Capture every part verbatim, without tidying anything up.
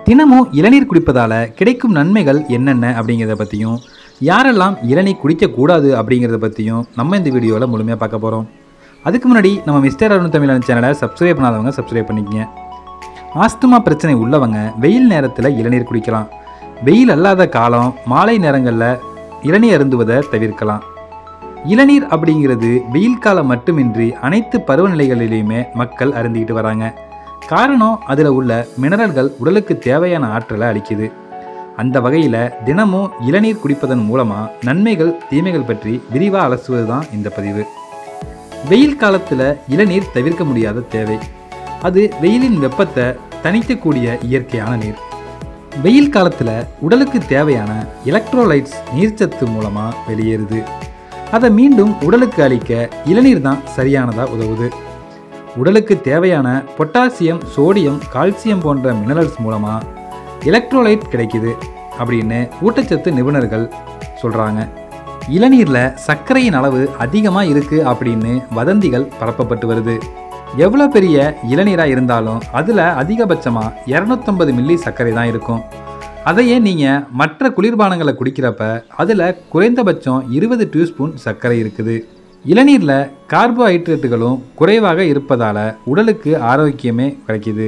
தினமும் இளநீர் குடிப்பதால் கிடைக்கும் நன்மைகள் என்னென்ன அப்படிங்கிறத பற்றியும், யாரெல்லாம் இளநீர் குடிக்கக்கூடாது அப்படிங்கிறத பற்றியும் நம்ம இந்த வீடியோவில் முழுமையாக பார்க்க போகிறோம். அதுக்கு முன்னாடி நம்ம மிஸ்டர் அருண் தமிழன் சேனலை சப்ஸ்கிரைப் பண்ணாதவங்க சப்ஸ்கிரைப் பண்ணிக்கங்க. ஆஸ்துமா பிரச்சனை உள்ளவங்க வெயில் நேரத்தில் இளநீர் குடிக்கலாம். வெயில் அல்லாத காலம் மாலை நேரங்களில் இளநீர் அருந்துவதை தவிர்க்கலாம். இளநீர் அப்படிங்கிறது வெயில் காலம் மட்டுமின்றி அனைத்து பருவநிலைகளிலையுமே மக்கள் அருந்திக்கிட்டு வராங்க. காரணம், அதில் உள்ள மினரல்கள் உடலுக்கு தேவையான ஆற்றலை அளிக்குது. அந்த வகையில் தினமும் இளநீர் குடிப்பதன் மூலமாக நன்மைகள் தீமைகள் பற்றி விரிவாக அலசுவது தான் இந்த பதிவு. வெயில் காலத்தில் இளநீர் தவிர்க்க முடியாத தேவை. அது வெயிலின் வெப்பத்தை தணிக்கக்கூடிய இயற்கையான நீர். வெயில் காலத்தில் உடலுக்கு தேவையான எலக்ட்ரோலைட்ஸ் நீர்ச்சத்து மூலமாக வெளியேறுது. அதை மீண்டும் உடலுக்கு அளிக்க இளநீர் தான் சரியானதாக உதவுது. உடலுக்கு தேவையான பொட்டாசியம், சோடியம், கால்சியம் போன்ற மினரல்ஸ் மூலமாக எலக்ட்ரோலைட் கிடைக்குது அப்படின்னு ஊட்டச்சத்து நிபுணர்கள் சொல்கிறாங்க. இளநீரில் சர்க்கரையின் அளவு அதிகமாக இருக்குது அப்படின்னு வதந்திகள் பரப்பப்பட்டு வருது. எவ்வளோ பெரிய இளநீராக இருந்தாலும் அதில் அதிகபட்சமாக இரநூத்தம்பது மில்லி சர்க்கரை தான் இருக்கும். அதையே நீங்கள் மற்ற குளிர்பானங்களை குடிக்கிறப்ப அதில் குறைந்தபட்சம் இருபது டியூஸ்பூன் சர்க்கரை இருக்குது. இளநீரில் கார்போஹைட்ரேட்டுகளும் குறைவாக இருப்பதால் உடலுக்கு ஆரோக்கியமே கிடைக்கிது.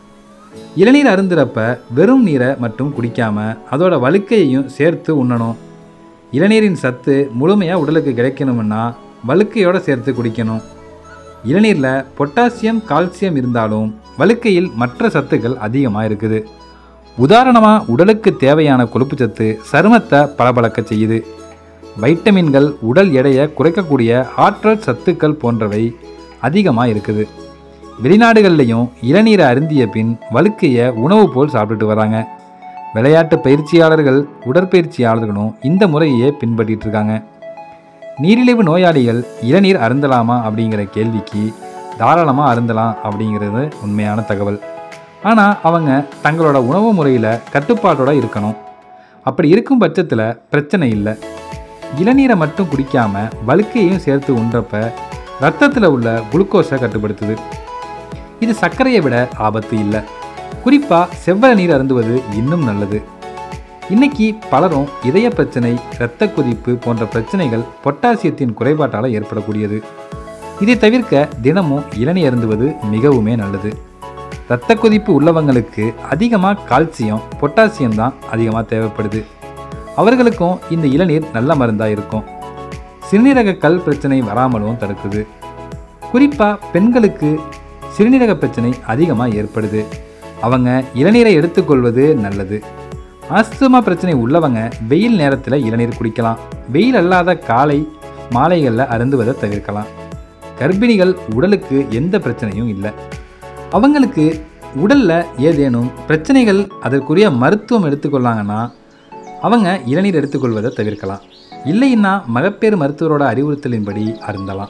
இளநீர் அருந்துறப்ப வெறும் நீரை மட்டும் குடிக்காமல் அதோட வழுக்கையையும் சேர்த்து உண்ணணும். இளநீரின் சத்து முழுமையாக உடலுக்கு கிடைக்கணும்னா வழுக்கையோடு சேர்த்து குடிக்கணும். இளநீரில் பொட்டாசியம், கால்சியம் இருந்தாலும் வழுக்கையில் மற்ற சத்துக்கள் அதிகமாக இருக்குது. உதாரணமாக உடலுக்கு தேவையான கொழுப்பு சத்து சருமத்தை பளபளக்க செய்யுது. வைட்டமின்கள் உடல் எடையை குறைக்கக்கூடிய ஆற்றல் சத்துக்கள் போன்றவை அதிகமாக இருக்குது. வெளிநாடுகள்லையும் இளநீரை அருந்திய பின் வழுக்கையை உணவு போல் சாப்பிட்டுட்டு வராங்க. விளையாட்டு பயிற்சியாளர்கள், உடற்பயிற்சியாளர்களும் இந்த முறையே பின்பற்றிட்டு இருக்காங்க. நீரிழிவு நோயாளிகள் இளநீர் அருந்தலாமா அப்படிங்கிற கேள்விக்கு தாராளமாக அருந்தலாம் அப்படிங்கிறது உண்மையான தகவல். ஆனால் அவங்க தங்களோட உணவு முறையில் கட்டுப்பாட்டோடு இருக்கணும். அப்படி இருக்கும் பட்சத்தில் பிரச்சனை இல்லை. இளநீரை மட்டும் குடிக்காமல் வழுக்கையும் சேர்த்து உண்றப்ப ரத்தத்தில் உள்ள குளுக்கோஸை கட்டுப்படுத்துது. இது சர்க்கரையை விட ஆபத்து இல்லை. குறிப்பாக செவ்வழி நீர் அருந்துவது இன்னும் நல்லது. இன்னைக்கு பலரும் இதய பிரச்சனை, இரத்த கொதிப்பு போன்ற பிரச்சனைகள் பொட்டாசியத்தின் குறைபாட்டால் ஏற்படக்கூடியது. இதை தவிர்க்க தினமும் இளநீர் அருந்துவது மிகவுமே நல்லது. இரத்த கொதிப்பு உள்ளவங்களுக்கு அதிகமாக கால்சியம், பொட்டாசியம் தான் அதிகமாக தேவைப்படுது. அவர்களுக்கும் இந்த இளநீர் நல்ல மருந்தாக இருக்கும். சிறுநீரக கல் பிரச்சனை வராமலும் தடுக்குது. குறிப்பாக பெண்களுக்கு சிறுநீரக பிரச்சனை அதிகமாக ஏற்படுது. அவங்க இளநீரை எடுத்துக்கொள்வது நல்லது. ஆஸ்துமா பிரச்சனை உள்ளவங்க வெயில் நேரத்தில் இளநீர் குடிக்கலாம். வெயில் அல்லாத காலை மாலைகளில் அருந்துவதை தவிர்க்கலாம். கர்ப்பிணிகள் உடலுக்கு எந்த பிரச்சனையும் இல்லை. அவங்களுக்கு உடலில் ஏதேனும் பிரச்சனைகள், அதற்குரிய மருத்துவம் எடுத்துக்கொள்ளாங்கன்னா அவங்க இளநீர் எடுத்துக்கொள்வதை தவிர்க்கலாம். இல்லைன்னா மகப்பேறு மருத்துவரோட அறிவுறுத்தலின்படி அருந்தலாம்.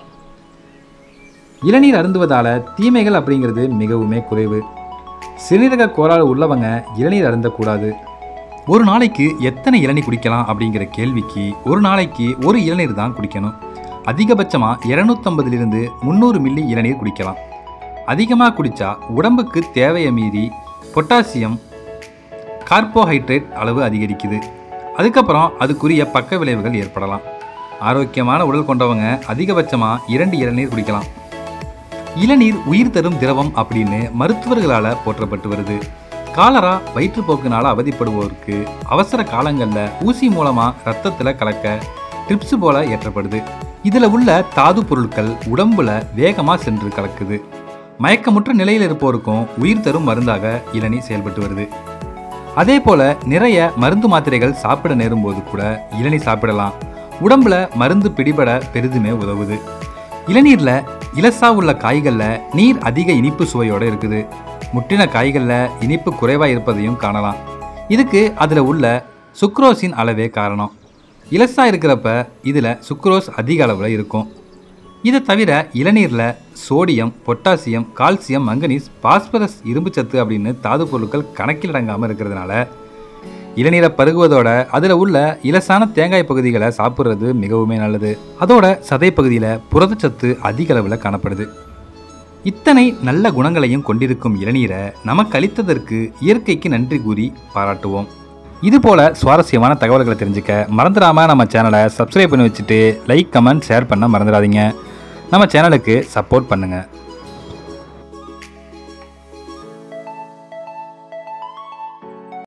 இளநீர் அருந்துவதால் தீமைகள் அப்படிங்கிறது மிகவுமே குறைவு. சிறுநீரக கோளாறு உள்ளவங்க இளநீர் அருந்தக்கூடாது. ஒரு நாளைக்கு எத்தனை இளநீர் குடிக்கலாம் அப்படிங்கிற கேள்விக்கு ஒரு நாளைக்கு ஒரு இளநீர் தான் குடிக்கணும். அதிகபட்சமாக இரநூத்தம்பதுலேருந்து முந்நூறு மில்லி இளநீர் குடிக்கலாம். அதிகமாக குடித்தா உடம்புக்கு தேவையை மீறி பொட்டாசியம், கார்போஹைட்ரேட் அளவு அதிகரிக்குது. அதுக்கப்புறம் அதுக்குரிய பக்க விளைவுகள் ஏற்படலாம். ஆரோக்கியமான உடல் கொண்டவங்க அதிகபட்சமாக இரண்டு இளநீர் குடிக்கலாம். இளநீர் உயிர் தரும் திரவம் அப்படின்னு மருத்துவர்களால் போற்றப்பட்டு வருது. காலரா, வயிற்றுப்போக்குனால் அவதிப்படுவோருக்கு அவசர காலங்களில் ஊசி மூலமாக ரத்தத்தில் கலக்க ட்ரிப்ஸ் போல ஏற்றப்படுது. இதில் உள்ள தாது பொருட்கள் உடம்புல வேகமாக சென்று கலக்குது. மயக்கமுற்ற நிலையில் இருப்போருக்கும் உயிர் தரும் மருந்தாக இளநீர் செயல்பட்டு வருது. அதே போல நிறைய மருந்து மாத்திரைகள் சாப்பிட நேரும்போது கூட இளநீர் சாப்பிடலாம். உடம்புல மருந்து பிடிபட பெரிதுமே உதவுது. இளநீரில் இலசா உள்ள காய்களில் நீர் அதிக இனிப்பு சுவையோடு இருக்குது. முற்றின காய்களில் இனிப்பு குறைவாக இருப்பதையும் காணலாம். இதுக்கு அதில் உள்ள சுக்ரோஸின் அளவே காரணம். இலசா இருக்கிறப்ப இதில் சுக்ரோஸ் அதிக அளவில் இருக்கும். இதை தவிர இளநீரில் sodium, potassium, calcium, manganese, phosphorus, இரும்புச்சத்து அப்படின்னு தாது பொருட்கள் கணக்கில் அடங்காமல் இருக்கிறதுனால இளநீரை பருகுவதோட அதில் உள்ள இலசான தேங்காய் பகுதிகளை சாப்பிட்றது மிகவுமே நல்லது. அதோட சதை பகுதியில் புரதச்சத்து அதிக அளவில் காணப்படுது. இத்தனை நல்ல குணங்களையும் கொண்டிருக்கும் இளநீரை நமக்கு அளித்ததற்கு இயற்கைக்கு நன்றி கூறி பாராட்டுவோம். இதுபோல் சுவாரஸ்யமான தகவல்களை தெரிஞ்சுக்க மறந்துடாமல் நம்ம சேனலை சப்ஸ்கிரைப் பண்ணி வச்சுட்டு லைக் கமெண்ட் ஷேர் பண்ண மறந்துடாதீங்க. நம்ம சேனலுக்கு சப்போர்ட் பண்ணுங்கள்.